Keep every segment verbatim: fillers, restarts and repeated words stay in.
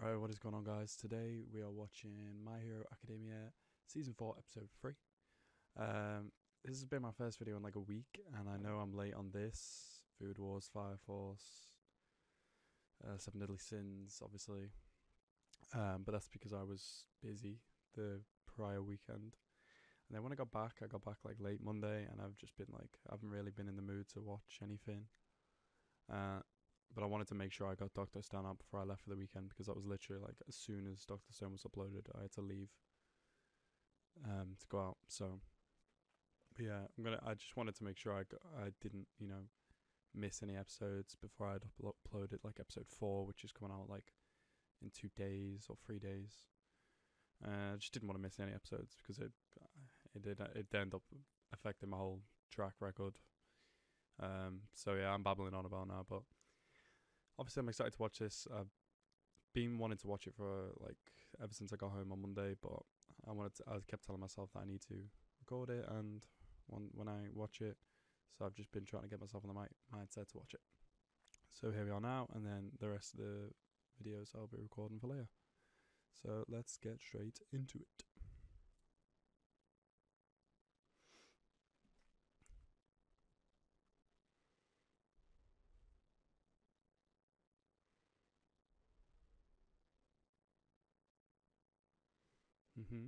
Alright, what is going on, guys? Today we are watching My Hero Academia Season four, Episode three. Um, this has been my first video in like a week, and I know I'm late on this. Food Wars, Fire Force, uh, Seven Deadly Sins, obviously. Um, but that's because I was busy the prior weekend. And then when I got back, I got back like late Monday, and I've just been like, I haven't really been in the mood to watch anything. Uh, but I wanted to make sure I got Doctor Stone out before I left for the weekend, because that was literally like as soon as Doctor Stone was uploaded, I had to leave um, to go out. So yeah, I'm gonna. I just wanted to make sure I got, I didn't you know miss any episodes before I'd uplo- uploaded like episode four, which is coming out like in two days or three days. Uh, I just didn't want to miss any episodes because it it did it did end up affecting my whole track record. Um, so yeah, I'm babbling on about now, but obviously I'm excited to watch this. I've been wanting to watch it for like ever since I got home on Monday, but I wanted to, I kept telling myself that I need to record it and when when I watch it. So I've just been trying to get myself in the mi- mindset to watch it. So here we are now, and then the rest of the videos I'll be recording for later. So let's get straight into it. Mhm.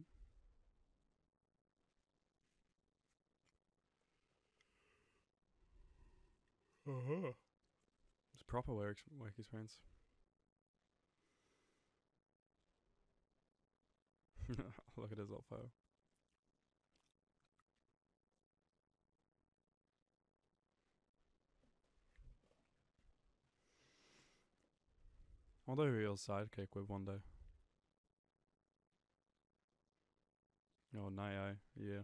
Uh-huh. It's proper work work experience. Look at his little photo. I wonder who he'll sidekick with one day. Oh, NIGHTEYE, yeah.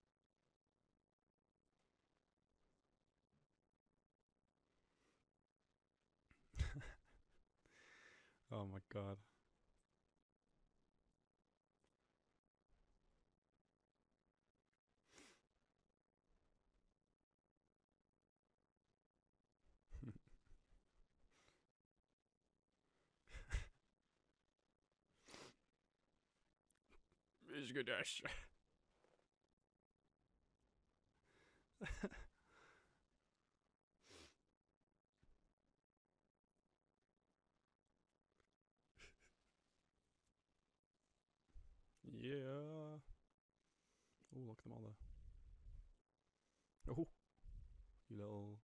Oh my god. It's good dash. Yeah. Oh, look at them all there. Oh, you little.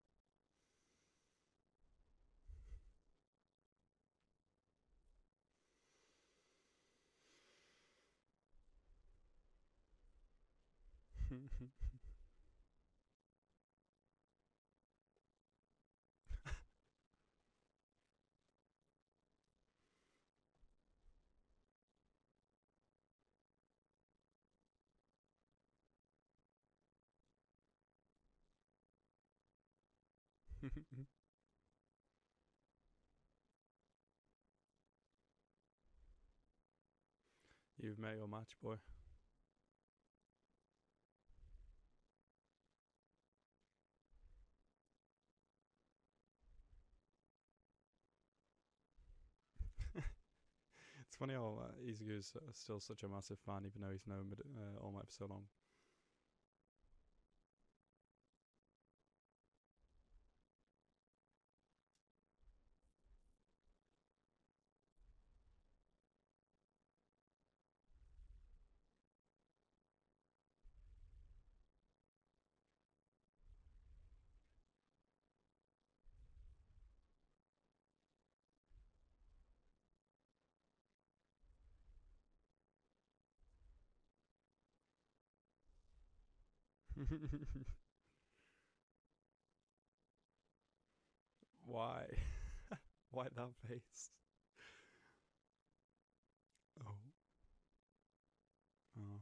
You've met your match, boy. It's funny how uh, Izuku's uh, still such a massive fan, even though he's known uh, All Might for so long. Why? Why that face? Oh. Oh.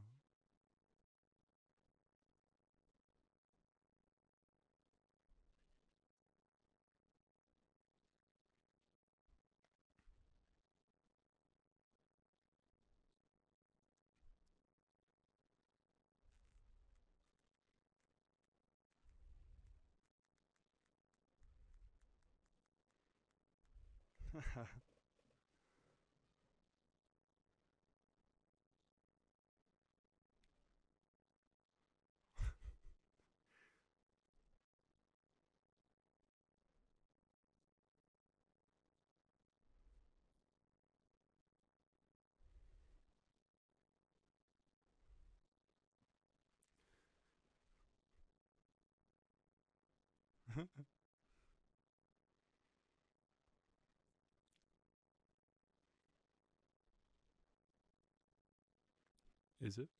Is it?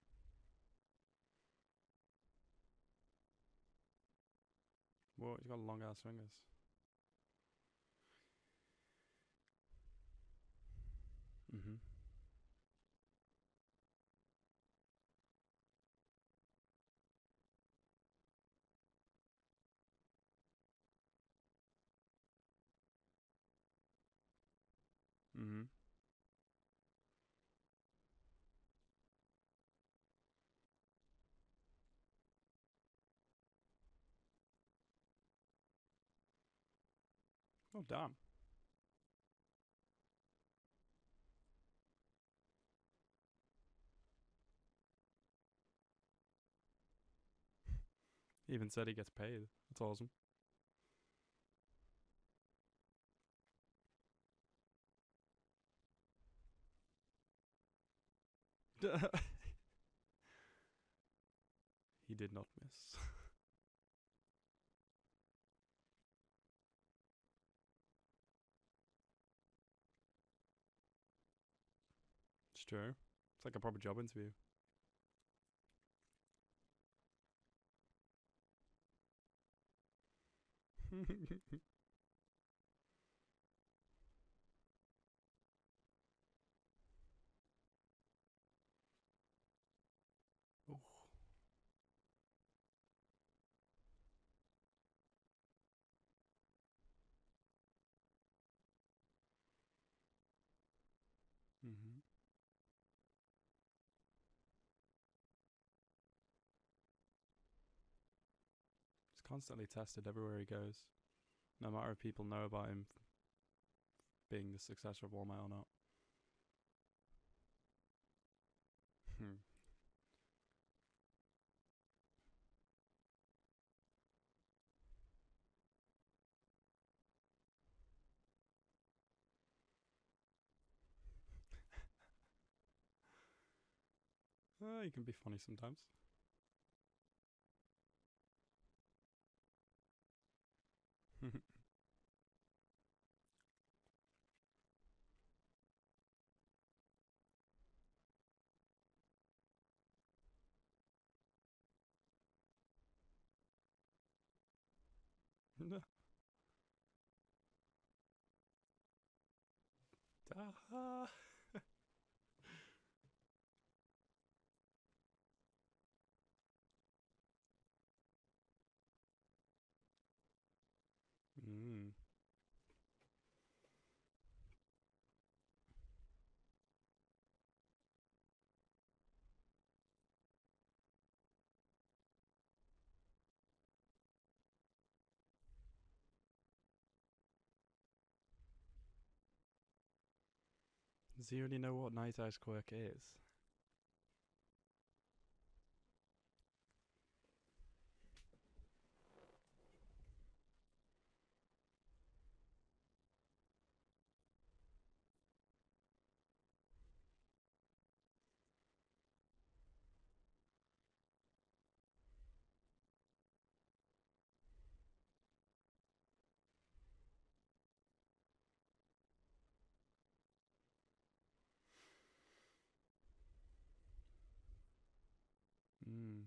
Whoa, he's got long ass fingers. Mm-hmm. Mm-hmm. Oh damn. He even said he gets paid. That's awesome. He did not miss. It's true. It's like a proper job interview. Oh. Mm-hmm. He's constantly tested everywhere he goes. No matter if people know about him being the successor of All Might or not. Hmm. Uh, he can be funny sometimes. Ah. Mm. Does he already know what Night Eye's quirk is? Mm.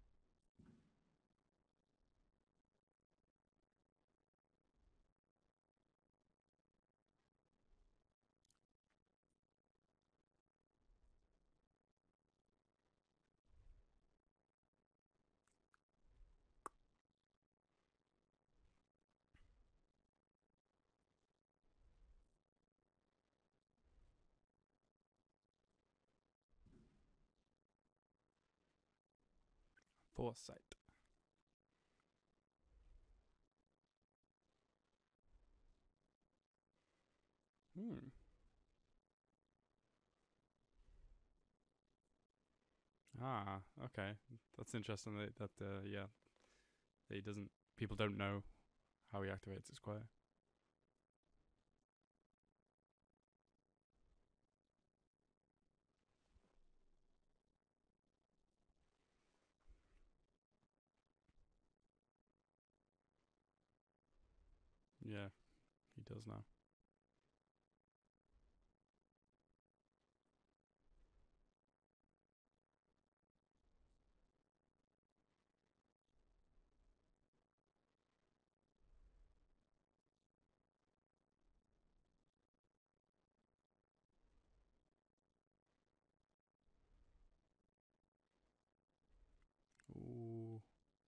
Foresight. Hmm. Ah, okay. That's interesting that, that uh, yeah, that he doesn't, people don't know how he activates his quirk. Yeah, he does now. Ooh.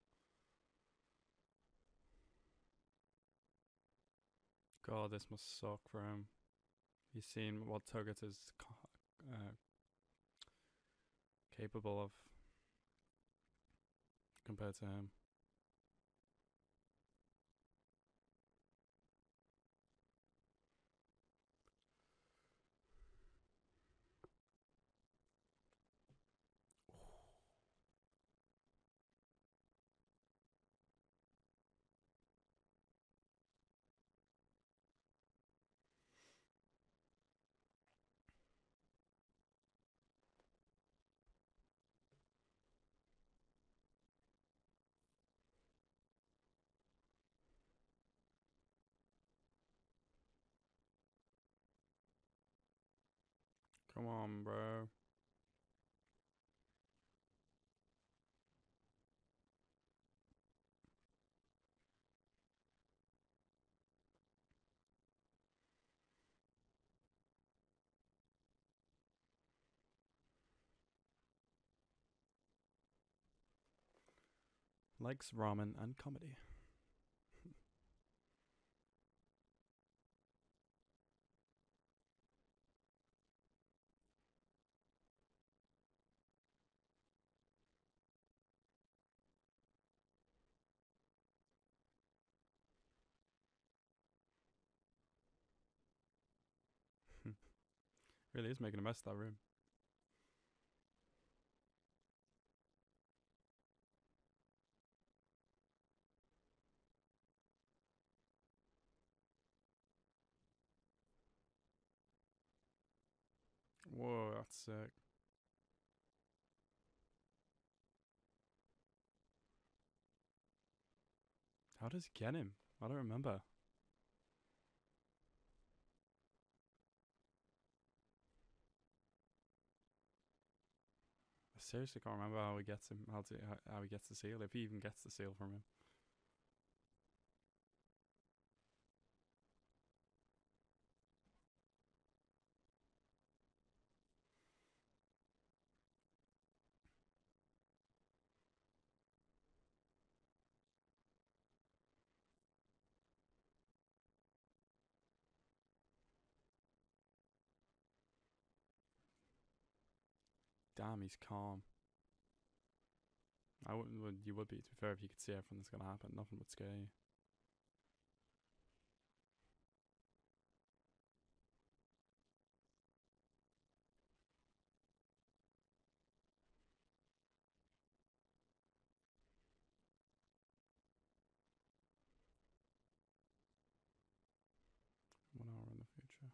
God, this must suck for him. He's seen what Togetic is uh, capable of compared to him. Come on, bro. Likes ramen and comedy. Really is making a mess of that room. Whoa, that's sick. How does he get him? I don't remember. I seriously can't remember how he gets him. How, to, how, how he gets the seal, if he even gets the seal from him. Damn, he's calm. I wouldn't. Would, you would be, to be fair, if you could see everything that's gonna happen. Nothing would scare you. One hour in the future.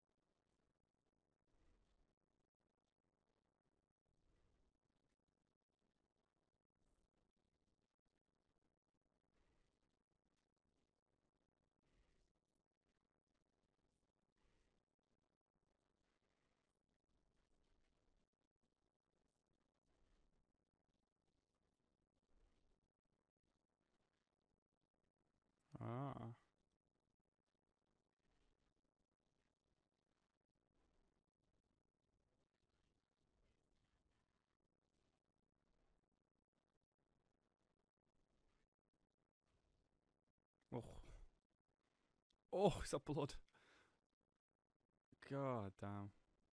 Ah. Oh. Oh, is that blood? God damn.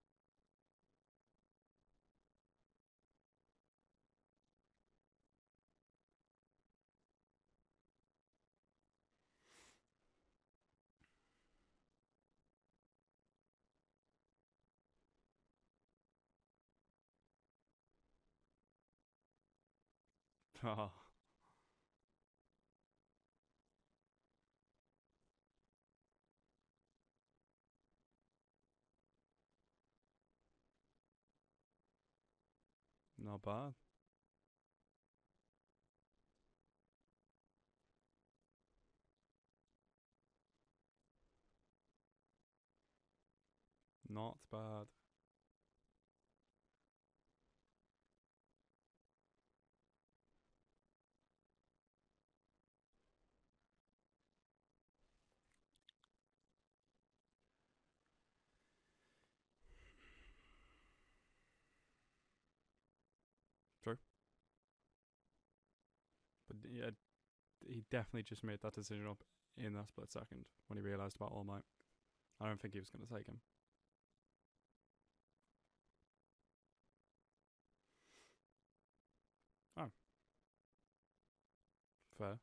Oh. Not bad. Not bad. True. But yeah, he definitely just made that decision up in that split second when he realised about All Might. I don't think he was going to take him. Oh. Fair.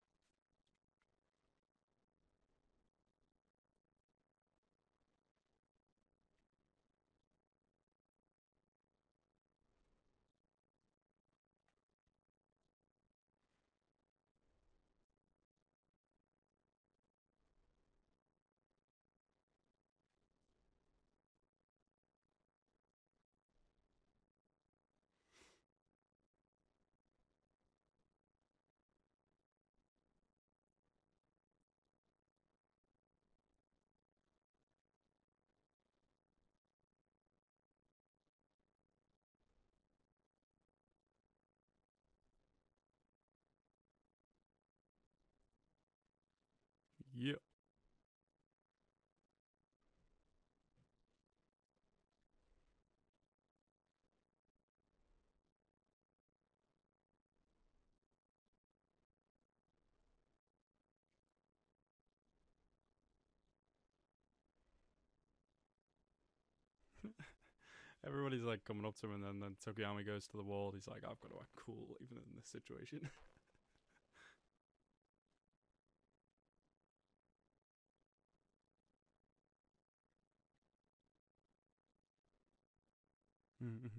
Yeah. Everybody's like coming up to him, and then, then Tokuyama goes to the wall. He's like, I've got to act cool even in this situation. Mm-hmm.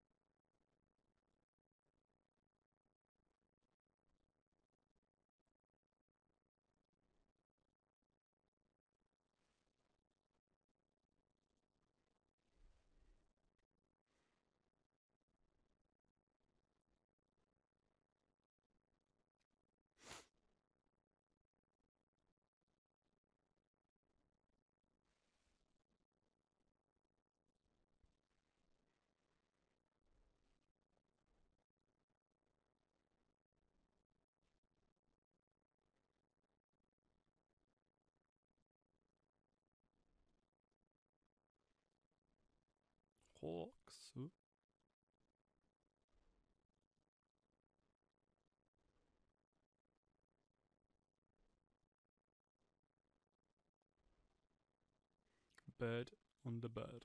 Hawks. Ooh. Bird under bird.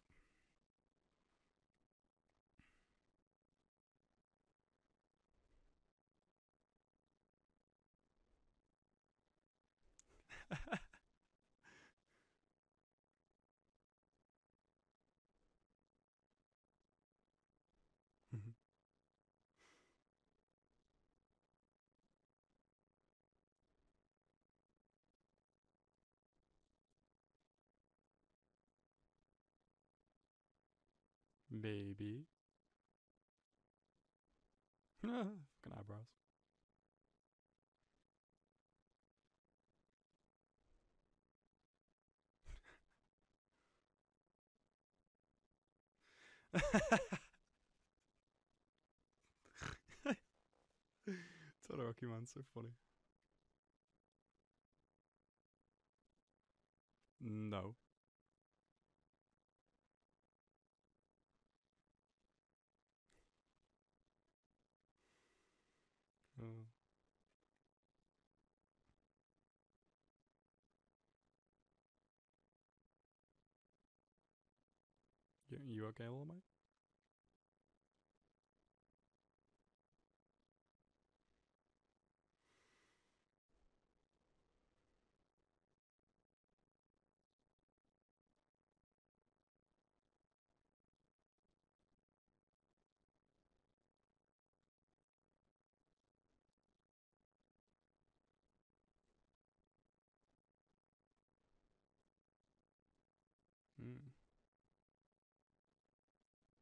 Maybe. Fucking eyebrows. Todoroki, man's so funny. No. Uh, you, you okay, All Might? Mm.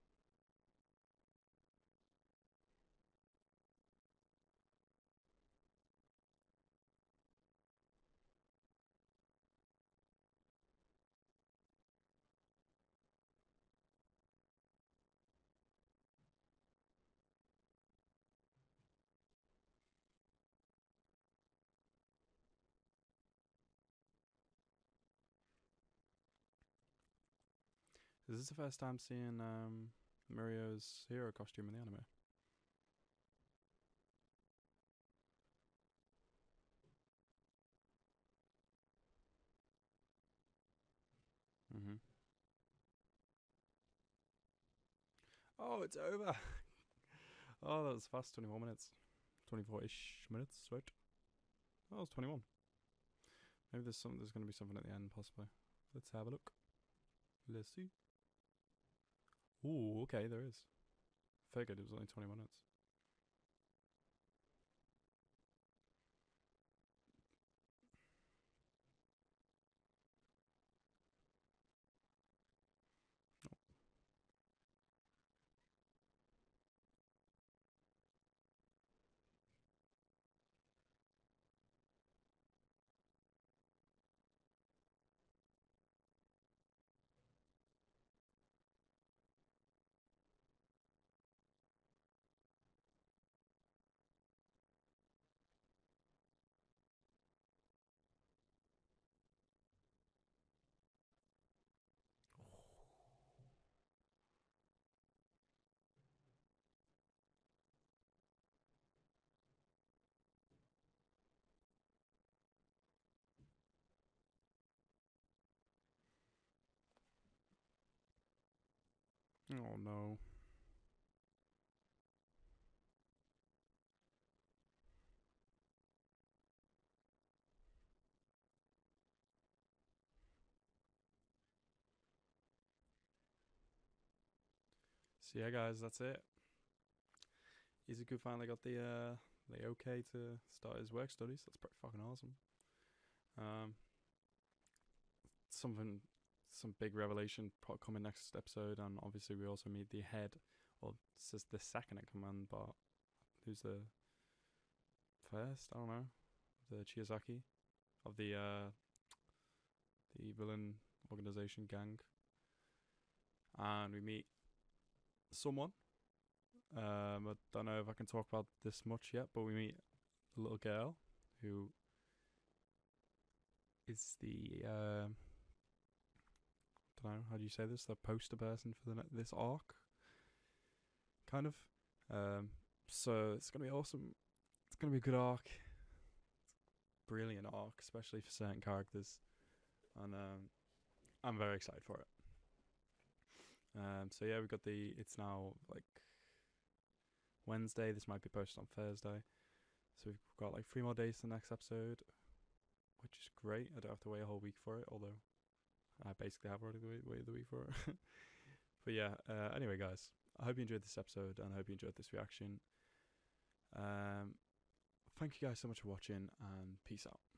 Is this the first time seeing um, Mario's hero costume in the anime? Mm-hmm. Oh, it's over. Oh, that was fast. twenty-four minutes. twenty-four-ish minutes, right? Oh, it was twenty-one. Maybe there's some. There's going to be something at the end, possibly. Let's have a look. Let's see. Ooh, okay, there is. Figured it was only twenty minutes. Oh no. So yeah, guys, that's it. Izuku finally got the uh, the okay to start his work studies. That's pretty fucking awesome. Um, something, some big revelation coming next episode, and obviously we also meet the head, well, this is the second in command, but who's the first? I don't know. The Chiyazaki of the uh, the villain organization gang, and we meet someone. Um, I don't know if I can talk about this much yet, but we meet a little girl who is the uh, don't know how do you say this, the poster person for the ne- this arc, kind of. Um, so it's gonna be awesome. It's gonna be a good arc, brilliant arc, especially for certain characters, and um, I'm very excited for it. Um, so yeah, we got the. It's now like Wednesday. This might be posted on Thursday. So we've got like three more days to the next episode, which is great. I don't have to wait a whole week for it, although I basically have already wait, waited the week for it. But yeah, uh, anyway, guys, I hope you enjoyed this episode, and I hope you enjoyed this reaction. Um, thank you guys so much for watching, and peace out.